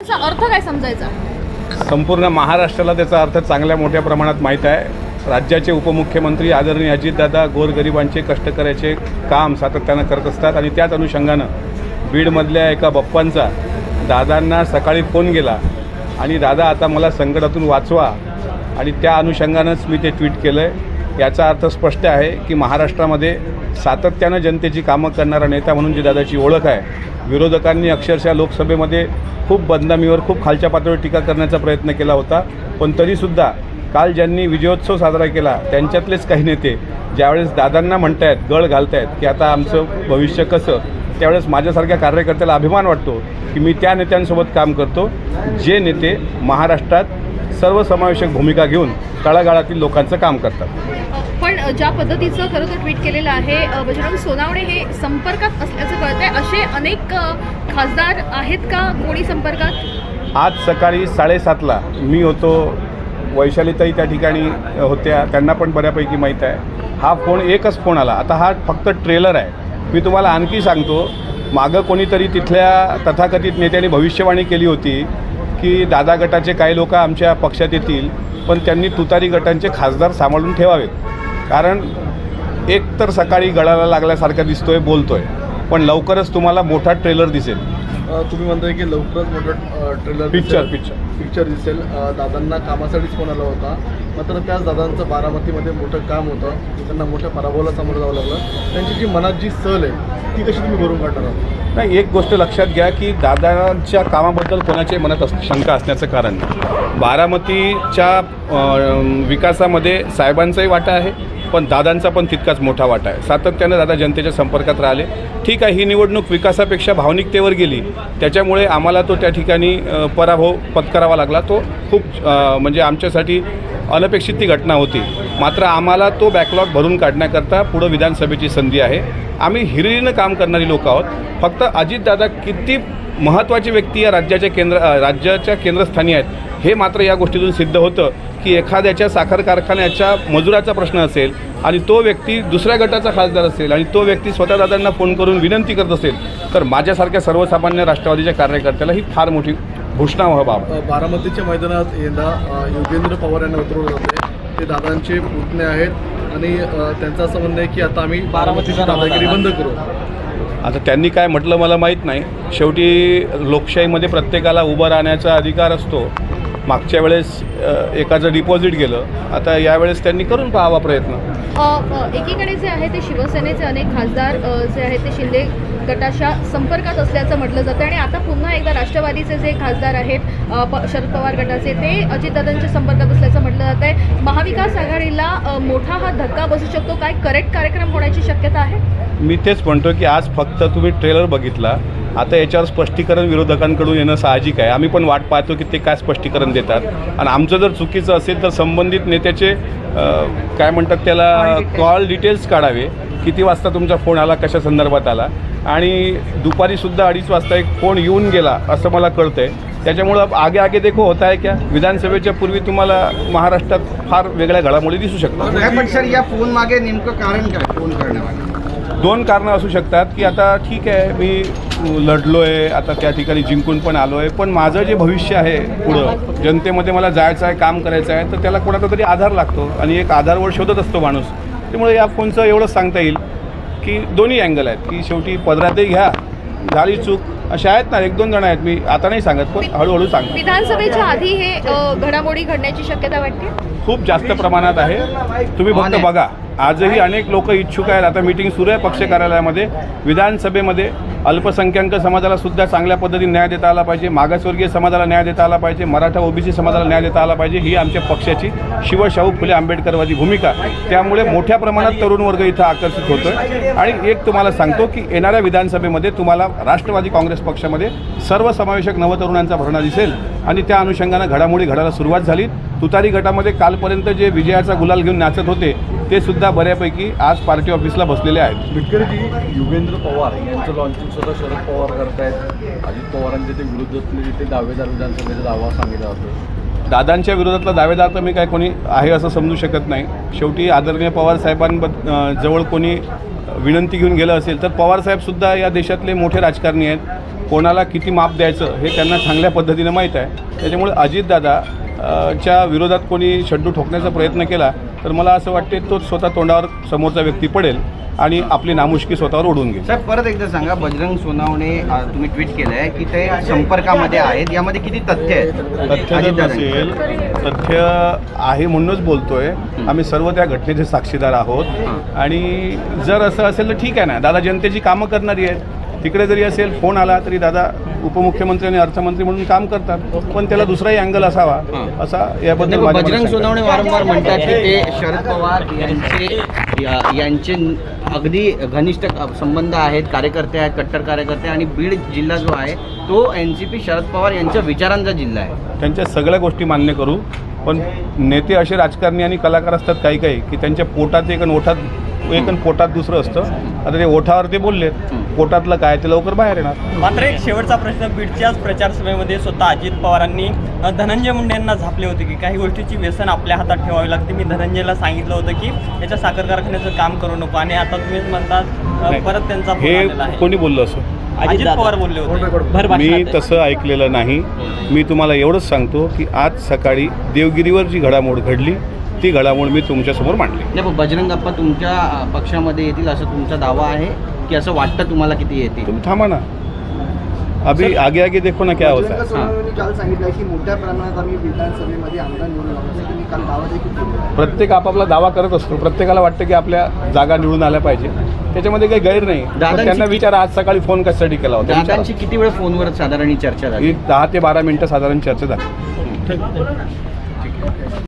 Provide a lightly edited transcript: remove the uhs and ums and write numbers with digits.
अर्थ काय समजायचा? संपूर्ण महाराष्ट्राला त्याचा अर्थ चांगल्या मोठ्या प्रमाणात माहीत आहे। राज्याचे उपमुख्यमंत्री आदरणीय अजितदादा गोरगरिबांचे कष्टकऱ्याचे काम सातत्यानं करत असतात आणि त्याच अनुषंगानं बीडमधल्या एका बप्पांचा दादांना सकाळी फोन गेला आणि दादा आता मला संकटातून वाचवा आणि त्या अनुषंगानंच मी ते ट्विट केलं आहे। याचा अर्थ स्पष्ट आहे की महाराष्ट्रामध्ये सातत्यानं जनतेची कामं करणारा नेता म्हणून जी दादाची ओळख आहे, विरोधकांनी अक्षरशः लोकसभेमध्ये खूप बदनामीवर खूप खालच्या पातळीवर टीका करण्याचा प्रयत्न केला होता, पण तरीसुद्धा काल ज्यांनी विजयोत्सव साजरा केला त्यांच्यातलेच काही नेते ज्यावेळेस दादांना म्हणतायत, गळ घालतायत की आता आमचं भविष्य कसं, त्यावेळेस माझ्यासारख्या कार्यकर्त्याला अभिमान वाटतो की मी त्या नेत्यांसोबत काम करतो जे नेते महाराष्ट्रात सर्वसमावेशक भूमिका घेऊन तळागाळातील लोकांचं काम करतात। पण ज्या पद्धतीचं खरं तर ट्विट केलेलं आहे बजरंग सोनावणे हे संपर्कात असल्याचं कळतंय, असे अनेक खासदार आहेत का कोणी संपर्कात? आज सकाळी 7:30ला मी होतो, वैशालीताई त्या ठिकाणी होत्या, त्यांना पण बऱ्यापैकी माहीत आहे। हा फोन एकच फोन आला, आता हा फक्त ट्रेलर आहे। मी तुम्हाला आणखी सांगतो, मागं कोणीतरी तिथल्या तथाकथित नेत्यांनी भविष्यवाणी केली होती की दादा गटाचे काही लोक आमच्या पक्षात येतील, पण त्यांनी तुतारी गटांचे खासदार सांभाळून ठेवावेत, कारण एक तर सकाळी गळाला लागल्यासारखा दिसतोय, बोलतोय, पण लवकरच तुम्हाला मोठा ट्रेलर दिसेल। तुम्ही म्हणताय की लवकरच मोठा ट्रेलर पिक्चर दिसेल। दादांना कामासाठीच फोन आला होता, मात्र त्याच दादांचं बारामतीमध्ये मोठं काम होतं, त्यांना मोठ्या पराभवाला सामोरं जावं लागलं। त्यांची जी मनात जी सल आहे ती कशी तुम्ही भरून काढणार आहात? नाही, एक गोष्ट लक्षात घ्या की दादांच्या कामाबद्दल कोणाच्याही मनात शंका असण्याचं कारण नाही। बारामतीच्या विकासामध्ये साहेबांचाही वाटा आहे, पण दादांचा पण तितकाच मोठा वाटा आहे। सातत्यानं दादा जनतेच्या संपर्कात राहिले। ठीक आहे, ही निवडणूक विकासापेक्षा भावनिकतेवर गेली, त्याच्यामुळे आम्हाला तो त्या ठिकाणी पराभव पत्करावा लागला। तो खूप म्हणजे आमच्यासाठी अनपेक्षित ती घटना होती, मात्र आम्हाला तो बॅकलॉग भरून काढण्याकरता पुढं विधानसभेची संधी आहे। आम्ही हिरिरीनं काम करणारी लोक आहोत। फक्त अजितदादा किती महत्त्वाची व्यक्ती या राज्याच्या केंद्रस्थानी आहेत हे मात्र या गोष्टीतून सिद्ध होतं की एखाद्याच्या साखर कारखान्याच्या मजुराचा प्रश्न असेल आणि तो व्यक्ती दुसऱ्या गटाचा खासदार असेल आणि तो व्यक्ती स्वतः दादांना फोन करून विनंती करत असेल, तर माझ्यासारख्या सर्वसामान्य राष्ट्रवादीच्या कार्यकर्त्याला ही फार मोठी घोषणा बाब। बारामतीच्या मैदानात यंदा योगेंद्र पवार यांना उतरवलं जाते, ते दादांचे पुतणे आहेत आणि त्यांचं असं म्हणणं आहे की आता आम्ही बारामतीचा दादागिरी बंद करू। आता त्यांनी काय म्हटलं मला माहीत नाही। शेवटी लोकशाहीमध्ये प्रत्येकाला उभं राहण्याचा अधिकार असतो। मागच्या वेळेस एकाचं डिपॉझिट गेलं, आता यावेळेस त्यांनी करून पाहावा प्रयत्न। एकीकडे जे आहे ते शिवसेनेचे अनेक खासदार जे आहेत ते शिंदे गटाच्या संपर्कात असल्याचं म्हटलं जातं आणि आता पुन्हा एकदा राष्ट्रवादीचे जे खासदार आहेत शरद पवार गटाचे ते अजितदादांच्या संपर्कात असल्याचं म्हटलं जात आहे। महाविकास आघाडीला मोठा हा धक्का बसू शकतो, काय करेक्ट कार्यक्रम होण्याची शक्यता आहे? मी तेच म्हणतो की आज फक्त तुम्ही ट्रेलर बघितला, आता याच्यावर स्पष्टीकरण विरोधकांकडून येणं साहजिक आहे। आम्ही पण वाट पाहतो की ते काय स्पष्टीकरण देतात आणि आमचं जर चुकीचं असेल तर संबंधित नेत्याचे काय म्हणतात त्याला कॉल डिटेल्स काढावे, किती वाजता तुमचा फोन आला, कशा संदर्भात आला, आणि दुपारीसुद्धा 2:30 वाजता एक फोन येऊन गेला असं मला कळतं आहे। त्याच्यामुळं आगे देखो होता है क्या, विधानसभेच्या पूर्वी तुम्हाला महाराष्ट्रात फार वेगळ्या घडामोडी दिसू शकतात। पण सर या फोन मागे नेमकं कारण काय फोन करण्यामागे? दोन कारणं असू शकतात की आता ठीक आहे मी लढलो आहे, आता त्या ठिकाणी जिंकून पण आलो आहे, पण माझं जे भविष्य आहे पुढं जनतेमध्ये मला जायचं आहे, काम करायचं आहे, तर त्याला कोणाचा तरी आधार लागतो आणि एक आधारवर शोधत असतो माणूस। त्यामुळे या फोनचं एवढंच सांगता येईल की दोन्ही अँगल आहेत की शेवटी पदरातही घ्या, झाली चूक अशा आहेत ना, 1-2 जण आहेत, मी आता नाही सांगत पण हळूहळू सांगतो। विधानसभेच्या आधी हे घडामोडी घडण्याची शक्यता वाटते? खूप जास्त प्रमाणात आहे। तुम्ही फक्त बघा, आजही अनेक लोक इच्छुक आहेत। आता मीटिंग सुरू आहे पक्ष कार्यालयामध्ये। विधानसभेमध्ये अल्पसंख्याक समाजाला सुद्धा चांगल्या पद्धतीने न्याय देता आला पाहिजे, मागासवर्गीय समाजाला न्याय देता आला पाहिजे, मराठा ओबीसी समाजाला न्याय देता आला पाहिजे, ही आमच्या पक्षाची शिवशाहू फुले आंबेडकरवादी भूमिका। त्यामुळे मोठ्या प्रमाणात तरुण वर्ग इथं आकर्षित होतोय आणि एक तुम्हाला सांगतो की येणाऱ्या विधानसभेमध्ये तुम्हाला राष्ट्रवादी काँग्रेस पक्षामध्ये सर्वसमावेशक नवतरुणांचा भरणा दिसेल आणि त्या अनुषंगानं घडामोडी घडायला सुरुवात झाली। तुतारी गटामध्ये कालपर्यंत जे विजयाचा गुलाल घेऊन नाचत होते ते सुद्धा बऱ्यापैकी आज पार्टी ऑफिसला बसलेले आहेत। विटकरीजी, योगेंद्र पवार यांचं लॉन्चिंग सुद्धा शरद पवार करतायत। अजित पवारांचे ते विरुद्ध असलेले ते दावेदार विधानसभेचा दावा सांगितला होता। दादांच्या विरोधातला दावेदार तर मी काय कोणी आहे असं समजू शकत नाही। शेवटी आदरणीय पवार साहेबांजवळ कोणी विनंती घेऊन गेलं असेल तर पवारसाहेबसुद्धा या देशातले मोठे राजकारणी आहेत. कोणाला किती माप द्यायचं हे त्यांना चांगल्या पद्धतीनं माहीत आहे. त्याच्यामुळे अजितदादा च्या विरोधात कोणी शड्डू ठोकण्याचा प्रयत्न केला तर मला असं वाटते तोच स्वतः तोंडावर समोरचा व्यक्ती पडेल आणि आपली नामुष्की स्वतःवर ओढून घेईल. साहेब परत एकदा सांगा, बजरंग सोनवणे तुम्ही ट्विट केलं आहे की ते संपर्कामध्ये आहेत, यामध्ये किती तथ्य आहेत? तथ्य जर नसेल, तथ्य आहे म्हणूनच बोलतोय. आम्ही सर्व त्या घटनेचे साक्षीदार आहोत आणि जर असं असेल तर ठीक आहे ना, दादा जनतेची कामं करणारी आहेत. तिकडे जरी असेल फोन आला तरी दादा उपमुख्यमंत्री आणि अर्थमंत्री म्हणून काम करतात, पण त्याला दुसराही अँगल असावा असा याबद्दल माझ्या मनात बजरंग शंका आहे. सोनवणे वारंवार म्हणतात की ते शरद पवार यांचे अगदी घनिष्ठ संबंध आहेत, कार्यकर्ते आहेत, कट्टर कार्यकर्ते, आणि बीड जिल्हा जो आहे तो NCP शरद पवार यांच्या विचारांचा जिल्हा आहे. त्यांच्या सगळ्या गोष्टी मान्य करू, पण नेते असे राजकारणी आणि कलाकार असतात काही काही की त्यांच्या पोटात एक आणि ओठात एक आणि पोटात दुसरं असतं. आता ते ओठावर ते बोललेत, पोटातलं काय ते लवकर बाहेर येणार. मात्र एक शेवटचा प्रश्न, बीडच्याच प्रचार सभेमध्ये स्वतः अजित पवारांनी धनंजय मुंडे यांना झापले होते की काही गोष्टीची व्यसन आपल्या हातात ठेवावी लागते. मी धनंजयला सांगितलं होतं की याच्या साखर कारखान्याचं काम करू नको, आणि आता तुम्हीच म्हणतात परत त्यांचा फोन हे आलेला आहे. कोणी बोललं असं? अजित पवार बोलले होते. मी तसं ऐकलेलं नाही. मी तुम्हाला एवढंच सांगतो की आज सकाळी देवगिरीवर जी घडामोड घडली ती घडामोड मी तुमच्यासमोर मांडली. नाही पण बजरंग अप्पा तुमच्या पक्षामध्ये येतील असं तुमचा दावा आहे की असं वाटतं तुम्हाला किती येतील? तुम्ही थांबा ना, अभी आगे आगे देखो ना क्या होता है. सोनवणेंनी काल सांगितलं की मोठ्या प्रमाणात आम्ही विधानसभेमध्ये आमदार निवडून लावण्यासाठी त्यांनी काल दावा देखील केला. प्रत्येक आपापला दावा करत असतो. प्रत्येकाला वाटतं की आपल्या जागा निवडून आल्या पाहिजे, त्याच्यामध्ये काही गैर नाही. पण त्यांना विचारा आज सकाळी फोन कशासाठी केला होता. दादांची किती वेळ फोनवर साधारण चर्चा झाली? ही 10 ते 12 मिनिटं साधारण चर्चा झाली.